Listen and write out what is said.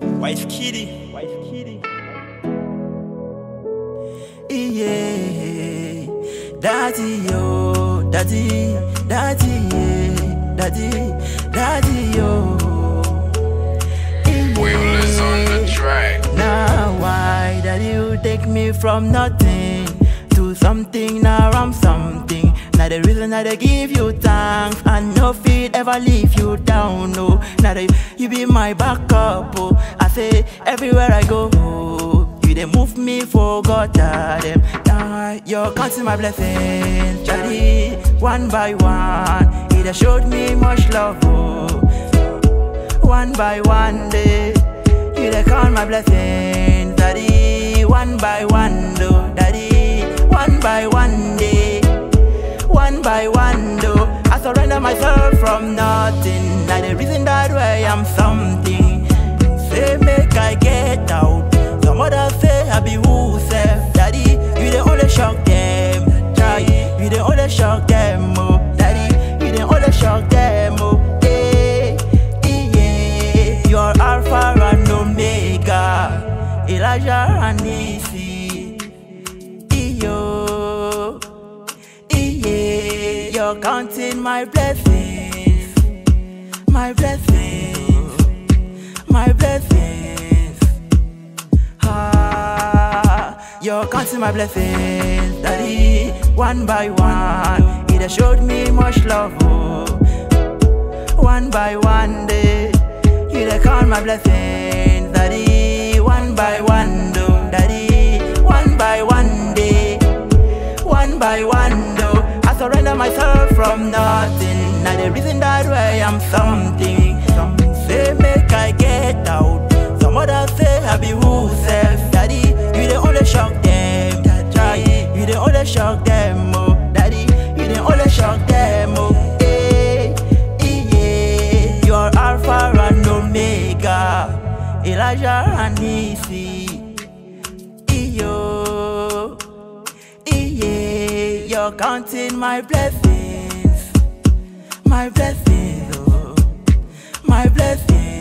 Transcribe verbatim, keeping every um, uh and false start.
Wife Kitty, Wife Kitty. Yeah, daddy yo, daddy, daddy, yeah, daddy, daddy yo. Wheelers on the track. Now why daddy you take me from nothing to something? Now I'm something. Now the reason that I give you thanks, I no feet ever leave you down. No, now that you be my backup. Oh, I say everywhere I go. You they move me for God, them. Now you're counting my blessings, daddy, one by one. He done showed me much love, oh. One by one day, you they count my blessings, daddy, one by one, though, daddy, one by one day, one by one, though. I surrender myself from nothing. Now the reason that way I'm something. Say make I get out. Some others say I be who self. Daddy, you the only shock them. Try, you the only shock them, oh. Daddy, you the only shock them, oh. Yeah, yeah. You're Alpha and Omega, Elijah and Nisi. Yo, yeah. You're counting my blessings, my blessings, my blessings. You're counting my blessings, daddy, one by one. He done showed me much love, oh. One by one day, you done count my blessings, daddy, one by one, though, daddy, one by one day, one by one, though. I surrender myself from nothing. Now the reason that way I'm something. Some say make I get out. Some others say I be who self. Daddy, you the only shock them. Try, you the only shock them, oh. Daddy, you the only shock them, oh. Hey, yeah. You're Alpha and Omega, Elijah and Nisi. Yo, yeah. You're counting my blessings, my blessings, oh. My blessings.